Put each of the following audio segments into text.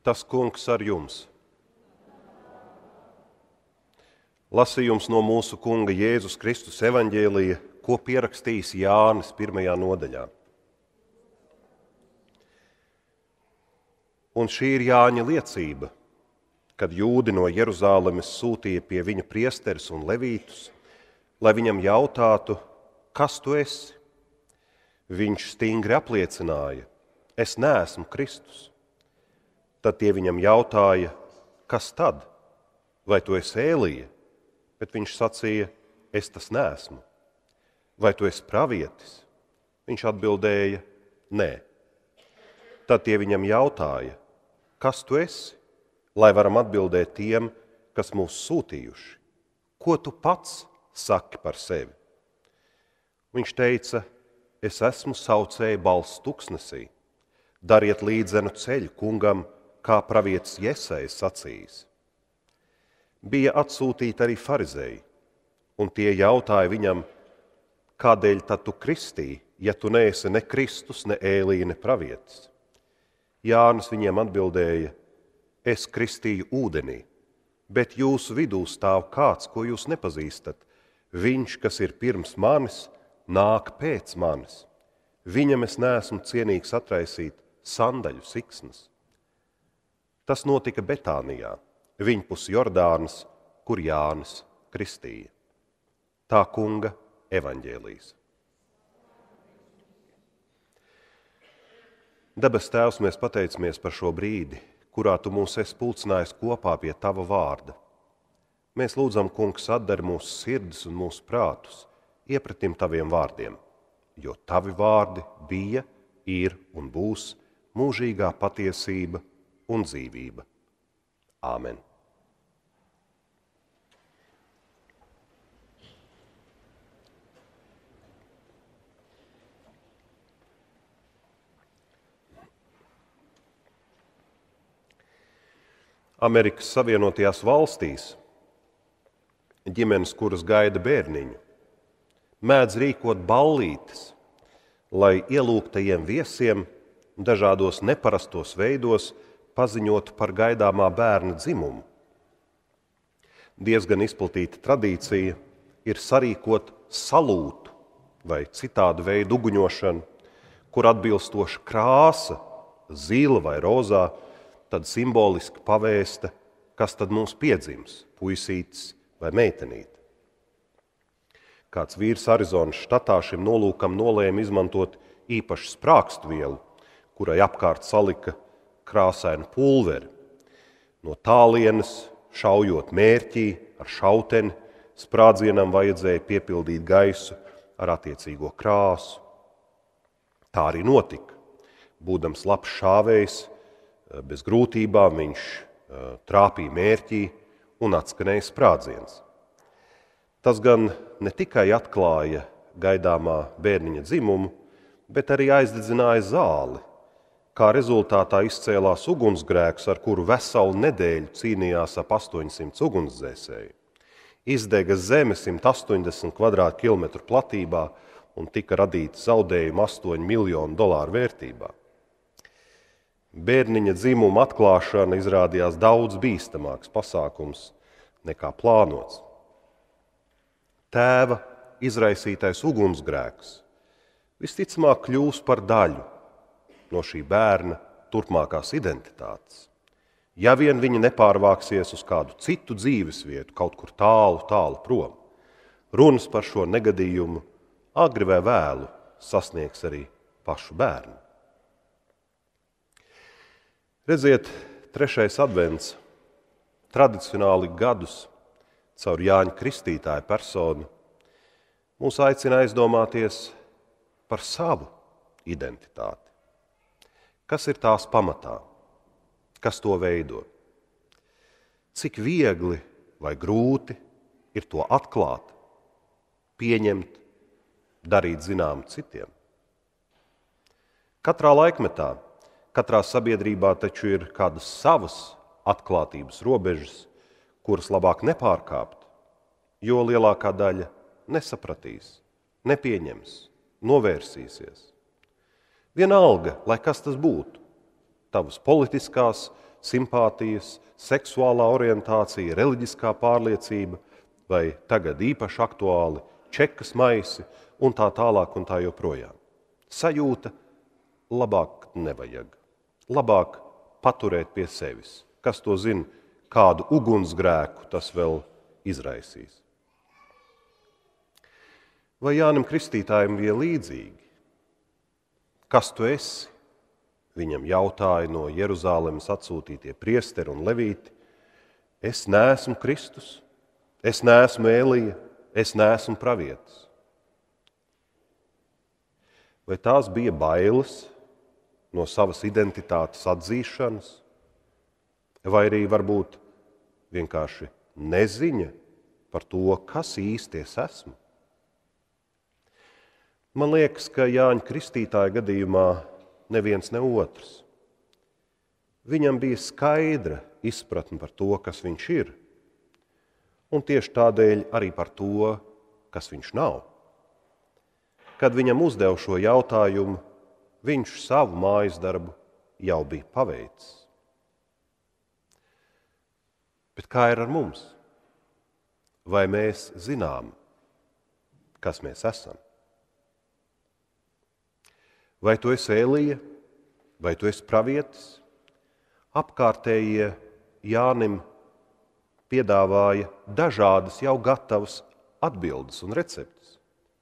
Tas Kungs ar jums. Lasījums no mūsu Kunga Jēzus Kristus evaņģēlija, ko pierakstījis Jānis 1. nodaļā. Un šī ir Jāņa liecība, kad jūdi no Jeruzālemes sūtīja pie viņa priesteris un levītus, lai viņam jautātu, kas tu esi? Viņš stingri apliecināja, es neesmu Kristus. Tad tie viņam jautāja, kas tad? Vai tu esi Ēlija? Bet viņš sacīja, es tas neesmu. Vai tu esi pravietis? Viņš atbildēja, nē. Tad tie viņam jautāja, kas tu esi? Lai varam atbildēt tiem, kas mūs sūtījuši. Ko tu pats saki par sevi? Viņš teica, es esmu saucēja balss tuksnesī. Dariet līdzenu ceļu kungam, kā pravietis Jesajs sacījis. Bija atsūtīti arī farizēji, un tie jautāja viņam, kādēļ tad tu kristīji, ja tu neesi ne Kristus, ne Ēlija, ne pravietis? Jānis viņiem atbildēja, es kristīju ūdenī, bet jūsu vidū stāv kāds, ko jūs nepazīstat. Viņš, kas ir pirms manis, nāk pēc manis. Viņam es neesmu cienīgs atraisīt sandaļu siksnas. Tas notika Betānijā, viņpus Jordānas, kur Jānis kristīja. Tā Kunga evaņģēlijs. Debes Tēvs, mēs pateicamies par šo brīdi, kurā tu mūs esi pulcinājis kopā pie tava vārda. Mēs lūdzam, Kungs, atdari mūsu sirdis un mūsu prātus iepratim taviem vārdiem, jo tavi vārdi bija, ir un būs mūžīgā patiesība un dzīvība. Āmen. Amerikas Savienotajās valstīs ģimenes, kuras gaida bērniņu, mēdz rīkot ballītes, lai ielūgtajiem viesiem dažādos neparastos veidos paziņotu par gaidāmā bērna dzimumu. Diezgan izplatīta tradīcija ir sarīkot salūtu vai citādu veidu uguņošanu, kur atbilstoša krāsa, zila vai rozā, tad simboliski pavēsta, kas tad mums piedzims, puisītis vai meitenīte. Kāds vīrs Arizonas štatā šim nolūkam nolēma izmantot īpašu sprākstvielu, kurai apkārt salika krāsainu pulveri. No tālienes, šaujot mērķī ar šauteni, sprādzienam vajadzēja piepildīt gaisu ar attiecīgo krāsu. Tā arī notika. Būdams labs šāvējs, bez grūtībām viņš trāpīja mērķī un atskanēja sprādziens. Tas gan ne tikai atklāja gaidāmā bērniņa dzimumu, bet arī aizdedzināja zāli. Kā rezultātā izcēlās ugunsgrēks, ar kuru veselu nedēļu cīnījās ap 800 ugunsdzēsēju. Izdega zeme 180 kvadrātkilometru platībā un tika radīti zaudējumi $8 miljonu vērtībā. Bērniņa dzimuma atklāšana izrādījās daudz bīstamāks pasākums nekā plānots. Tēva izraisītais ugunsgrēks visticamāk kļūs par daļu no šī bērna turpmākās identitātes. Ja vien viņa nepārvāksies uz kādu citu dzīvesvietu, kaut kur tālu, tālu prom, runas par šo negadījumu agri vai vēlu sasniegs arī pašu bērnu. Redziet, 3. advents tradicionāli gadus caur Jāņa Kristītāja personu mūs aicina aizdomāties par savu identitāti. Kas ir tās pamatā? Kas to veido? Cik viegli vai grūti ir to atklāt, pieņemt, darīt zinām citiem? Katrā laikmetā, katrā sabiedrībā taču ir kādas savas atklātības robežas, kuras labāk nepārkāpt, jo lielākā daļa nesapratīs, nepieņems, novērsīsies. Vienalga, lai kas tas būtu, tavas politiskās, simpātijas, seksuālā orientācija, reliģiskā pārliecība, vai tagad īpaši aktuāli čekas maisi un tā tālāk un tā joprojām. Sajūta labāk nevajag. Labāk paturēt pie sevis. Kas to zina, kādu ugunsgrēku tas vēl izraisīs. Vai Jānim Kristītājam bija līdzīgi? Kas tu esi? Viņam jautāja no Jeruzālemes atsūtītie priesteri un levīti. Es neesmu Kristus, es neesmu Elija, es neesmu pravietis. Vai tās bija bailes no savas identitātes atzīšanas, vai arī varbūt vienkārši neziņa par to, kas īsti es esmu? Man liekas, ka Jāņa Kristītāja gadījumā neviens ne otrs. Viņam bija skaidra izpratne par to, kas viņš ir, un tieši tādēļ arī par to, kas viņš nav. Kad viņam uzdev šo jautājumu, viņš savu mājas darbu jau bija paveicis. Bet kā ir ar mums? Vai mēs zinām, kas mēs esam? Vai tu esi Elija, vai tu esi pravietis? Apkārtējie Jānim piedāvāja dažādas jau gatavas atbildes un receptes.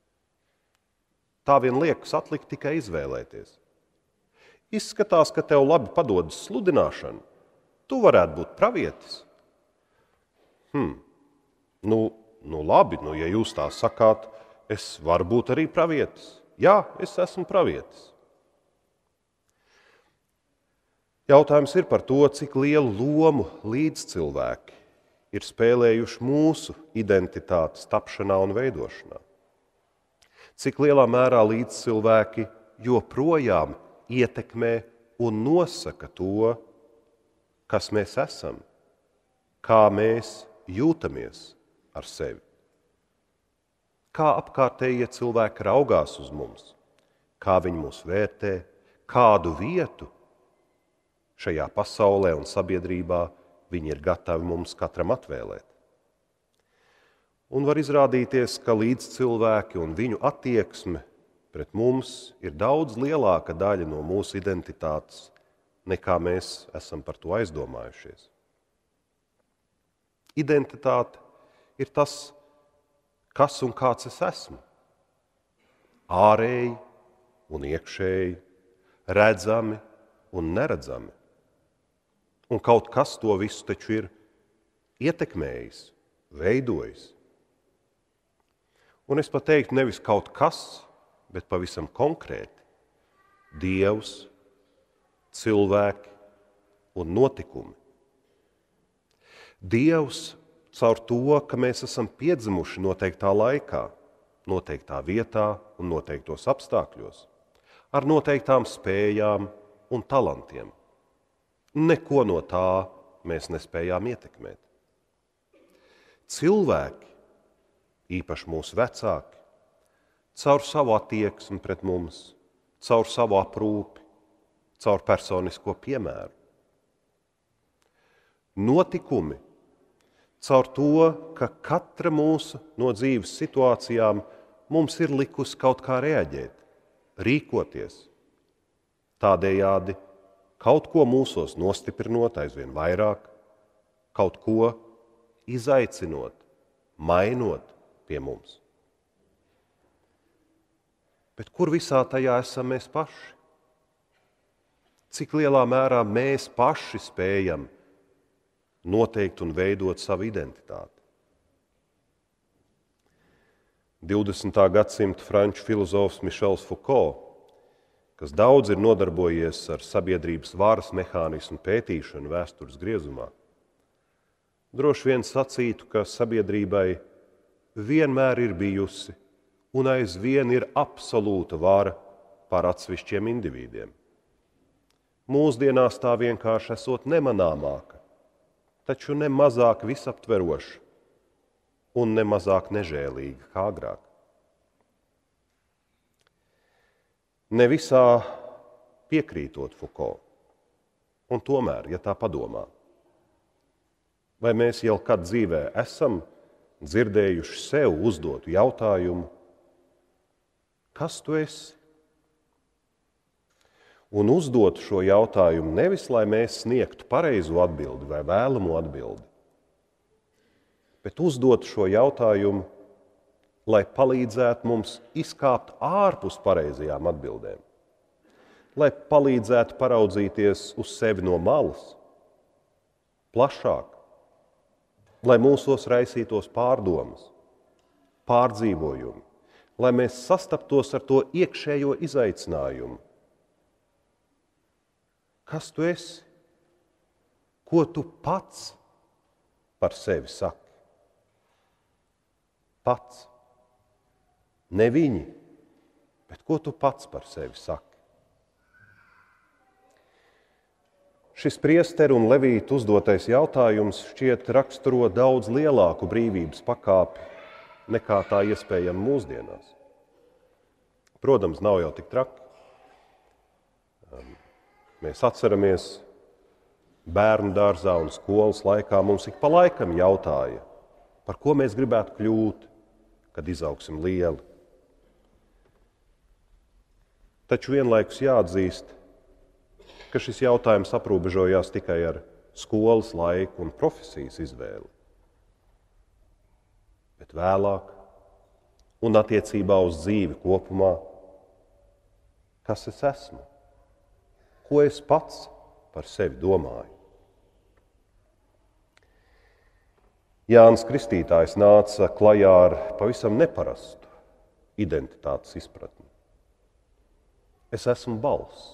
Tā vien liekas atlikt tikai izvēlēties. Izskatās, ka tev labi padodas sludināšana. Tu varētu būt pravietis. Labi, ja jūs tā sakāt, es varu būt arī pravietis. Jā, es esmu pravietis. Jautājums ir par to, cik lielu lomu līdzcilvēki ir spēlējuši mūsu identitātes tapšanā un veidošanā. Cik lielā mērā līdzcilvēki joprojām ietekmē un nosaka to, kas mēs esam, kā mēs jūtamies ar sevi. Kā apkārtējie cilvēki raugās uz mums, kā viņi mūs vērtē, kādu vietu šajā pasaulē un sabiedrībā viņi ir gatavi mums katram atvēlēt. Un var izrādīties, ka līdzcilvēki un viņu attieksme pret mums ir daudz lielāka daļa no mūsu identitātes, nekā mēs esam par to aizdomājušies. Identitāte ir tas, kas un kāds es esmu. Ārēji un iekšēji, redzami un neredzami. Un kaut kas to visu taču ir ietekmējis, veidojis. Un es pat teiktu nevis kaut kas, bet pavisam konkrēti. Dievs, cilvēki un notikumi. Dievs caur to, ka mēs esam piedzimuši noteiktā laikā, noteiktā vietā un noteiktos apstākļos, ar noteiktām spējām un talantiem. Neko no tā mēs nespējām ietekmēt. Cilvēki, īpaši mūsu vecāki, caur savu attieksmi pret mums, caur savu aprūpi, caur personisko piemēru. Notikumi, caur to, ka katra mūsu no dzīves situācijām mums ir likusi kaut kā reaģēt, rīkoties, tādējādi kaut ko mūsos nostiprinot aizvien vairāk, kaut ko izaicinot, mainot pie mums. Bet kur visā tajā esam mēs paši? Cik lielā mērā mēs paši spējam noteikt un veidot savu identitāti? 20. gadsimta franču filozofs Mišels Foucault, kas daudz ir nodarbojies ar sabiedrības varas mehānismu pētīšanu vēstures griezumā, droši vien sacītu, ka sabiedrībai vienmēr ir bijusi un aizvien ir absolūta vara pār atsevišķiem individiem. Mūsdienās tā vienkārši esot nemanāmāka, taču ne mazāk visaptveroša un ne mazāk nežēlīga kā agrāk. Ne visā piekrītot Foucault, Un tomēr, ja tā padomā, vai mēs jau kad dzīvē esam dzirdējuši sev uzdotu jautājumu, kas tu esi? Un uzdot šo jautājumu nevis, lai mēs sniegtu pareizo atbildi vai vēlamo atbildi, bet uzdot šo jautājumu, lai palīdzētu mums izkāpt ārpus pareizajām atbildēm, lai palīdzētu paraudzīties uz sevi no malas, plašāk, lai mūsos raisītos pārdomas, pārdzīvojumi, lai mēs sastaptos ar to iekšējo izaicinājumu. Kas tu esi? Ko tu pats par sevi saki? Pats. Ne viņi, bet ko tu pats par sevi saki? Šis priesteru un levītu uzdotais jautājums šķiet raksturo daudz lielāku brīvības pakāpi nekā tā iespējama mūsdienās. Protams, nav jau tik traki. Mēs atceramies, bērnu dārzā un skolas laikā mums ik pa laikam jautāja, par ko mēs gribētu kļūt, kad izaugsim lieli. Taču vienlaikus jāatzīst, ka šis jautājums aprobežojās tikai ar skolas laiku un profesijas izvēli. Bet vēlāk, un attiecībā uz dzīvi kopumā, kas es esmu? Ko es pats par sevi domāju? Jānis Kristītājs nāca klajā ar pavisam neparastu identitātes izpratni. Es esmu balss.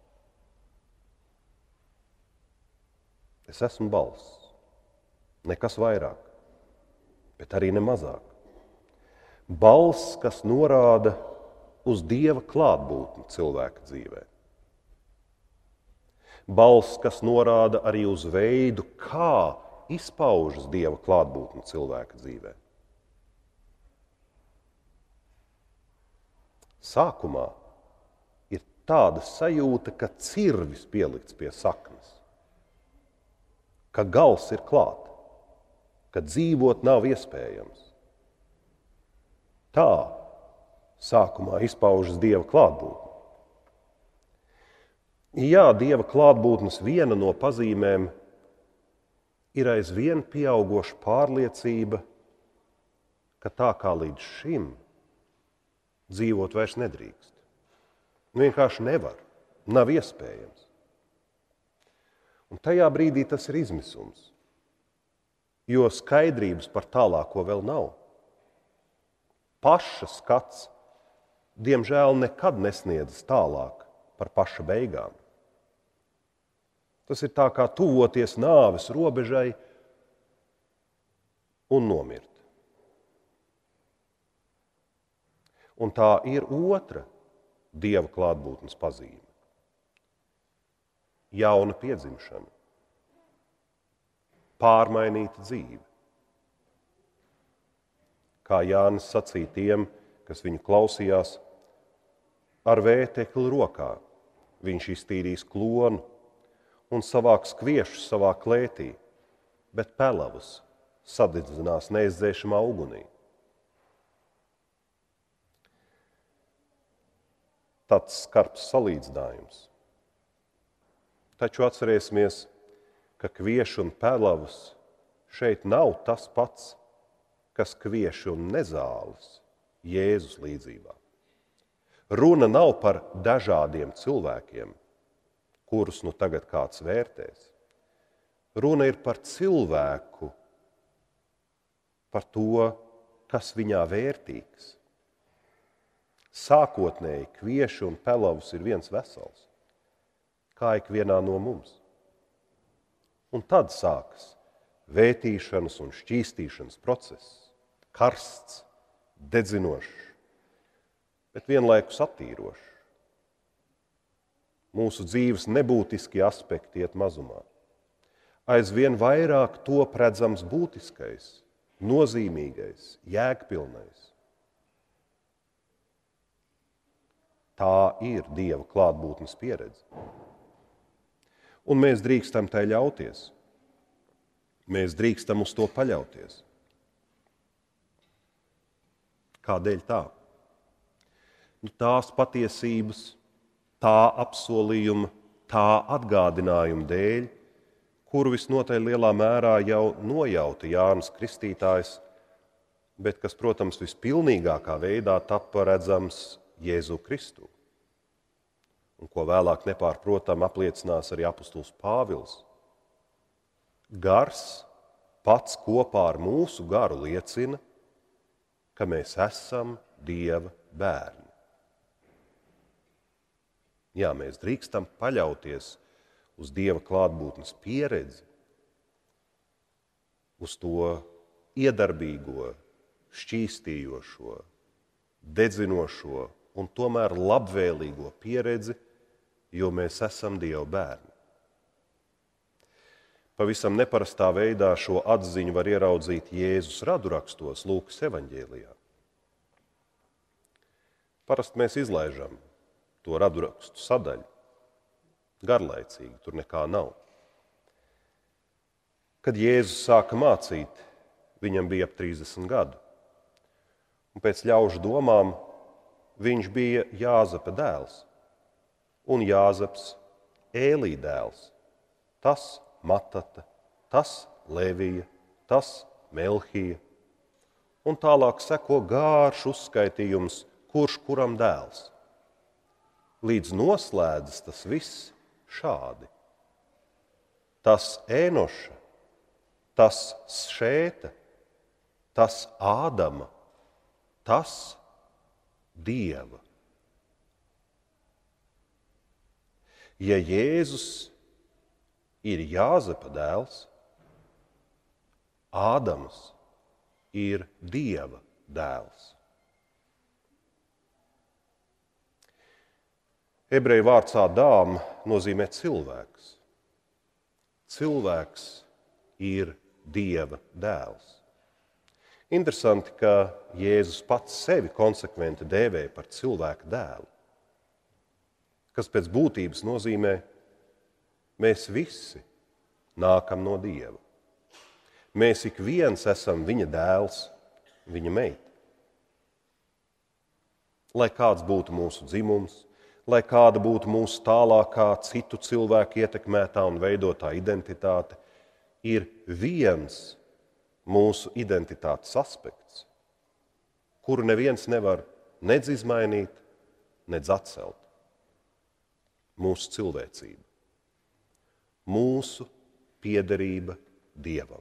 Es esmu balss. Nekas vairāk, bet arī ne mazāk. Balss, kas norāda uz Dieva klātbūtni cilvēka dzīvē. Balss, kas norāda arī uz veidu, kā izpaužas Dieva klātbūtne cilvēka dzīvē. Sākumā ir tāda sajūta, ka cirvis pielikts pie saknes, ka gals ir klāt, ka dzīvot nav iespējams. Tā sākumā izpaužas Dieva klātbūtne. Jā, Dieva klātbūtnes viena no pazīmēm ir aizvien pieaugoša pārliecība, ka tā kā līdz šim dzīvot vairs nedrīkst. Vienkārši nevar, nav iespējams. Un tajā brīdī tas ir izmisums, jo skaidrības par tālāko vēl nav. Paša skats, diemžēl, nekad nesniedzas tālāk par paša beigām. Tas ir tā kā tuvoties nāves robežai un nomirt. Un tā ir otra Dieva klātbūtnes pazīme. Jauna piedzimšana, pārmainīta dzīve. Kā Jānis sacīja tiem, kas viņu klausījās, ar vētekli rokā viņš iztīrīs klonu un savāks kviešus savā klētī, bet pelavus sadedzinās neizdzēšamā ugunī. Tāds skarbs salīdzinājums. Taču atcerēsimies, ka kvieši un pelavus šeit nav tas pats, kas kvieši un nezāles Jēzus līdzībā. Runa nav par dažādiem cilvēkiem, kurus nu tagad kāds vērtēs. Runa ir par cilvēku, par to, kas viņā vērtīgs. Sākotnēji kvieši un pelavus ir viens vesels, kā ikvienā no mums. Un tad sākas vētīšanas un šķīstīšanas process, karsts, dedzinošs, bet vienlaikus attīrošs. Mūsu dzīves nebūtiskie aspekti iet mazumā. Aizvien vairāk top redzams būtiskais, nozīmīgais, jēgpilnais. Tā ir Dieva klātbūtnes pieredze. Un mēs drīkstam tai ļauties. Mēs drīkstam uz to paļauties. Kādēļ tā? Tās patiesības, tā apsolījuma, tā atgādinājuma dēļ, kuru visnotaļ lielā mērā jau nojauta Jānis Kristītājs, bet kas, protams, vispilnīgākā veidā tapa redzams Jēzu Kristu. Un ko vēlāk nepārprotam apliecinās arī apustulis Pāvils. Gars pats kopā ar mūsu garu liecina, ka mēs esam Dieva bērni. Jā, mēs drīkstam paļauties uz Dieva klātbūtnes pieredzi, uz to iedarbīgo, šķīstījošo, dedzinošo un tomēr labvēlīgo pieredzi, jo mēs esam Dieva bērni. Pavisam neparastā veidā šo atziņu var ieraudzīt Jēzus radurakstos Lūkas evaņģēlijā. Parasti mēs izlaižam to radurakstu sadaļu. Garlaicīgi, tur nekā nav. Kad Jēzus sāka mācīt, viņam bija ap 30 gadu. Un pēc ļaužu domām viņš bija Jāzepa dēls. Un Jāzeps Ēlī dēls. Tas Matata, tas Levija, tas Melhija. Un tālāk seko gārš uzskaitījums, kurš kuram dēls. Līdz noslēdzas tas viss šādi. Tas Ēnoša, tas Šēta, tas Ādama, tas Dieva. Ja Jēzus ir Jāzepa dēls, Ādams ir Dieva dēls. Ebreju vārds Ādām nozīmē cilvēks. Cilvēks ir Dieva dēls. Interesanti, ka Jēzus pats sevi konsekventi dēvēja par cilvēka dēlu, kas pēc būtības nozīmē, mēs visi nākam no Dieva. Mēs ik viens esam viņa dēls, viņa meita. Lai kāds būtu mūsu dzimums, lai kāda būtu mūsu tālākā citu cilvēku ietekmētā un veidotā identitāte, ir viens mūsu identitātes aspekts, kuru neviens nevar nedz izmainīt, nedz atcelt. Mūsu cilvēcība. Mūsu piederība Dievam.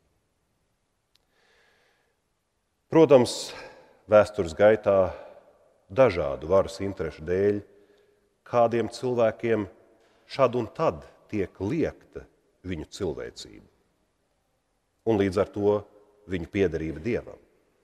Protams, vēstures gaitā dažādu varas interešu dēļ kādiem cilvēkiem šad un tad tiek liekta viņu cilvēcība. Un līdz ar to viņu piederība Dievam.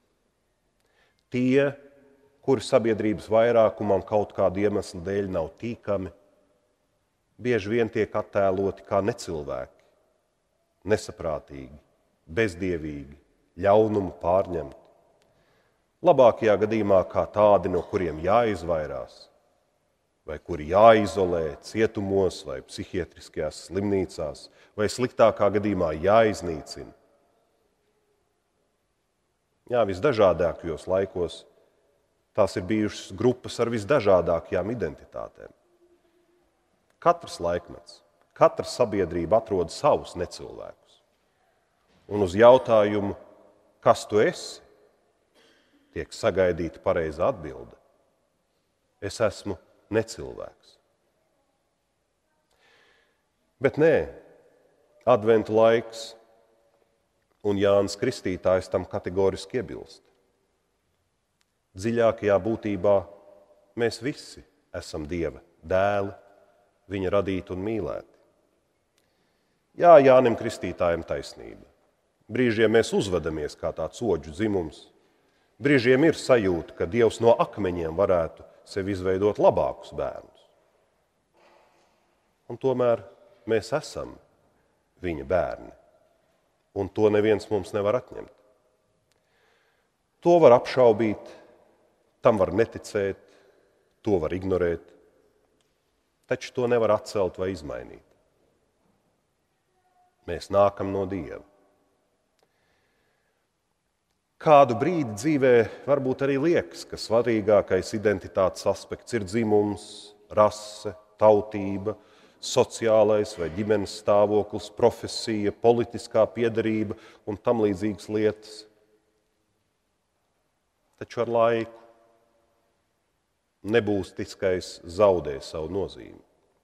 Tie, kuri sabiedrības vairākumam kaut kādu iemeslu dēļ nav tīkami, bieži vien tiek attēloti kā necilvēki, nesaprātīgi, bezdievīgi, ļaunumu pārņemti. Labākajā gadījumā kā tādi, no kuriem jāizvairās, vai kuri jāizolē cietumos vai psihiatriskajās slimnīcās, vai sliktākā gadījumā jāiznīcina. Jā, visdažādākajos laikos tās ir bijušas grupas ar visdažādākajām identitātēm. Katrs laikmets, katra sabiedrība atrod savus necilvēkus. Un uz jautājumu, kas tu esi, tiek sagaidīta pareizā atbilde. Es esmu necilvēks. Bet nē, adventu laiks un Jānis Kristītājs tam kategoriski iebilst. Dziļākajā būtībā mēs visi esam Dieva dēli, viņa radīti un mīlēti. Jā, Jānim Kristītājam taisnība. Brīžiem mēs uzvedamies kā tāds oģu dzimums. Brīžiem ir sajūta, ka Dievs no akmeņiem varētu sev izveidot labākus bērnus. Un tomēr mēs esam viņa bērni. Un to neviens mums nevar atņemt. To var apšaubīt, tam var neticēt, to var ignorēt, taču to nevar atcelt vai izmainīt. Mēs nākam no Dieva. Kādu brīdi dzīvē varbūt arī liekas, ka svarīgākais identitātes aspekts ir dzimums, rase, tautība, sociālais vai ģimenes stāvoklis, profesija, politiskā piederība un tam līdzīgas lietas. Taču ar laiku nebūtiskais zaudē savu nozīmi.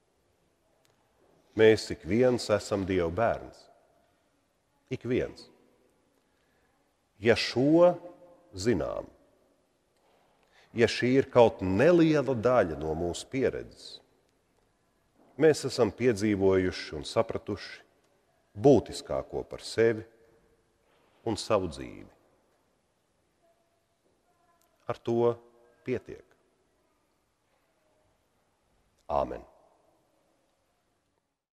Mēs ik viens esam Dieva bērns. Ik viens. Ja šo zinām, ja šī ir kaut neliela daļa no mūsu pieredzes, mēs esam piedzīvojuši un sapratuši būtiskāko par sevi un savu dzīvi. Ar to pietiek. Āmen.